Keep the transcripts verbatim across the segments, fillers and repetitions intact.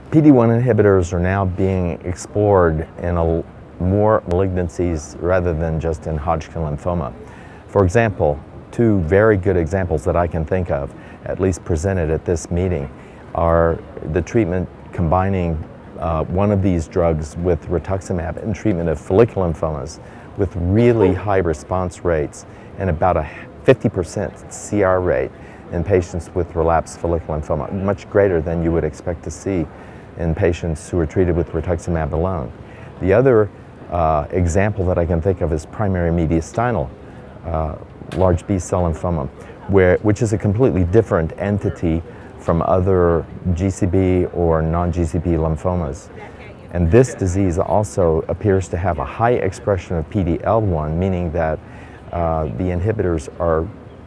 P D one inhibitors are now being explored in a, more malignancies rather than just in Hodgkin lymphoma. For example, two very good examples that I can think of, at least presented at this meeting, are the treatment combining uh, one of these drugs with rituximab in treatment of follicular lymphomas with really high response rates and about a fifty percent C R rate in patients with relapsed follicular lymphoma, much greater than you would expect to see in patients who are treated with rituximab alone. The other uh, example that I can think of is primary mediastinal uh, large B-cell lymphoma, where, which is a completely different entity from other G C B or non-G C B lymphomas. And this disease also appears to have a high expression of P D L one, meaning that uh, the inhibitors are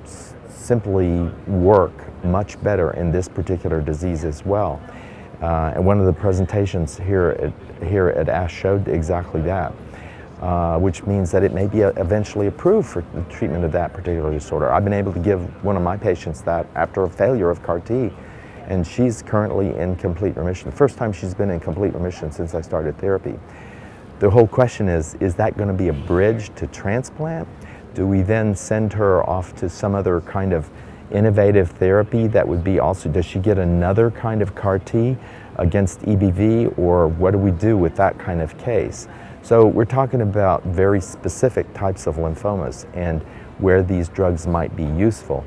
simply work much better in this particular disease as well. Uh, and one of the presentations here at, here at ASH showed exactly that, uh, which means that it may be eventually approved for the treatment of that particular disorder. I've been able to give one of my patients that after a failure of C A R T, and she's currently in complete remission. The first time she's been in complete remission since I started therapy. The whole question is, is that going to be a bridge to transplant? Do we then send her off to some other kind of innovative therapy that would be also, does she get another kind of C A R T against E B V, or what do we do with that kind of case? So we're talking about very specific types of lymphomas and where these drugs might be useful.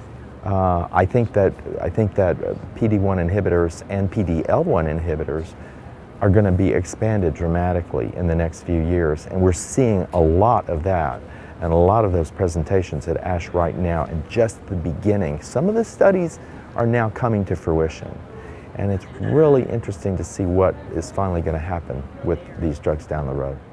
Uh, I think that, I think that P D one inhibitors and P D L one inhibitors are going to be expanded dramatically in the next few years, and we're seeing a lot of that. And a lot of those presentations at ASH right now, and just the beginning. Some of the studies are now coming to fruition. And it's really interesting to see what is finally going to happen with these drugs down the road.